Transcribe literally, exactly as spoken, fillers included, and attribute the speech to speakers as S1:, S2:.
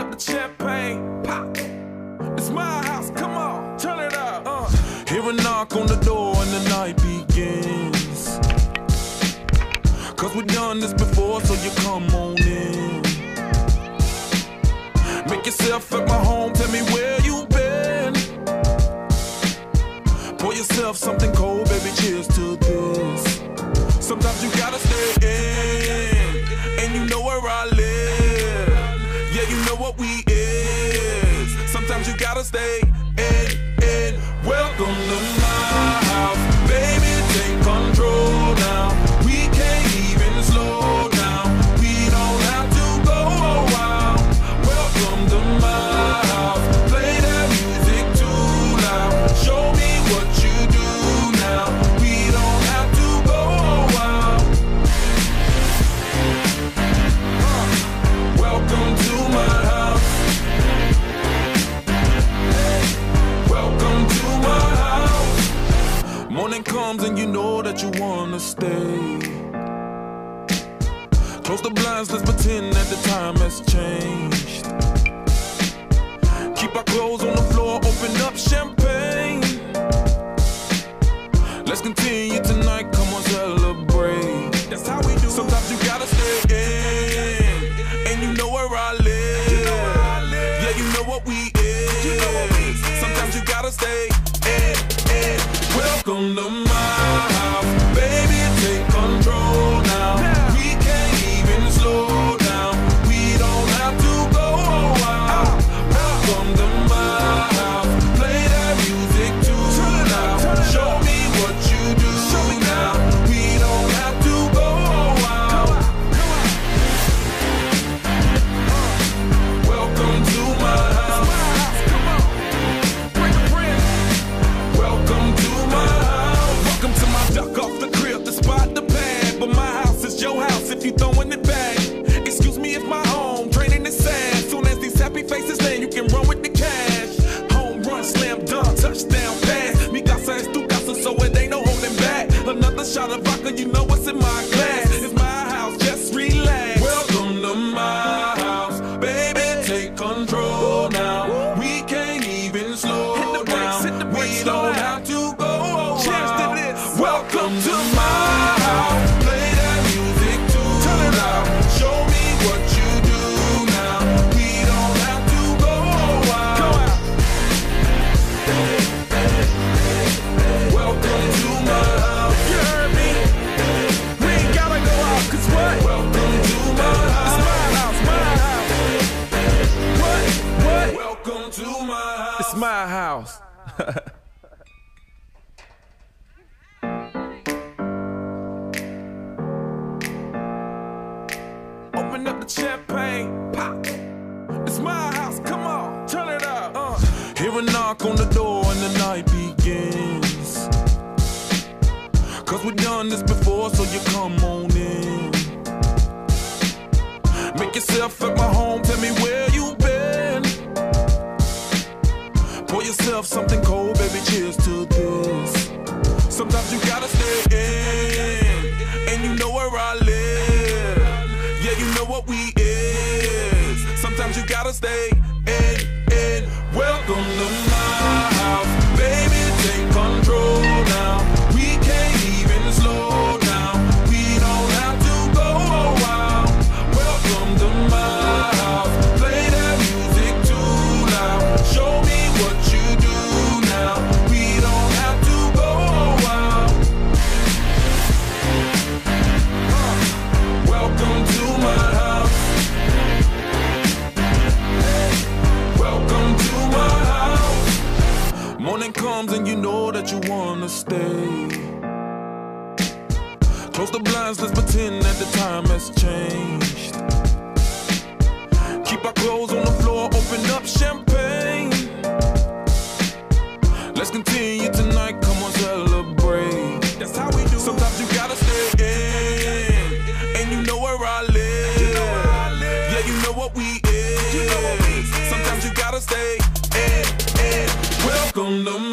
S1: Open up the champagne, pop. It's my house, come on, turn it up. Uh. Hear a knock on the door and the night begins. Cause we've done this before, so you come on in. Make yourself at my home, tell me where you been. Pour yourself something cold, baby, cheers to this. Sometimes you gotta stay in, and you know where I live. Yeah, you know what we is. Sometimes you gotta stay in, in. Welcome to my house, baby, take control now. We can't even slow down. We don't have to go a while. Welcome to my house, play that music too loud. Show me what you do now. We don't have to go a while. Uh, welcome to my house. Welcome to my house. Morning comes and you know that you wanna stay. Close the blinds, let's pretend that the time has changed. Keep our clothes on the floor, open up champagne. Let's continue tonight, come on, celebrate. That's how we do. Sometimes you gotta stay in, and you know where I live. You know where I live. Yeah, you know what we is. You know what we is. Sometimes you gotta stay in, in. Welcome to my house, baby, take control now. now. We can't even slow down. We don't have to go a while. Uh, Welcome to my house, play that music too loud. Show me what you do now. We don't have to go a while. Welcome to my house. Welcome to my house. Welcome to my duck off the crib, the spot, the pad. But my house is your house if you throwing it back. Excuse me if my home draining is sad. Soon as these happy faces land, you can run with the cash. Home run, slam dunk, touchdown pass. Mi casa es tu casa, so it ain't no holding back. Another shot of vodka, you know what's in my glass. It's my house, just relax. Welcome to my house, baby, take control now. We can't even slow down. We don't have to go a while. Welcome to my house, play that music too loud. Show me what you do now. We don't have to go a while. Welcome to my house. You heard me? We ain't gotta go out, cause what? Welcome to my house. It's my house, my house. What? What? Welcome to my house. It's my house. Open up the champagne, pop. It's my house, come on, turn it up. Uh. Hear a knock on the door and the night begins. Cause we've done this before, so you come on in. Make yourself at my home, tell me where you been. Pour yourself something cold, baby, cheers to this. Sometimes you gotta stay in, and you know where I live. Yeah, you know what we is. Sometimes you gotta stay in, in. Welcome to my house, baby, take control now. We can't even slow down. We don't have to go a while. Welcome to my house, play that music too loud. Show me what you do now. We don't have to go a while. Uh, welcome to my house. Welcome to my house. Morning comes and you know that you wanna stay. Close the blinds, let's pretend that the time has changed. Keep our clothes on the floor, open up champagne. Let's continue tonight, come on, celebrate. That's how we do. Sometimes you gotta stay in, and you know where I live. You know where I live. Yeah, you know what we is. You know what we is. Sometimes you gotta stay in, in. Welcome to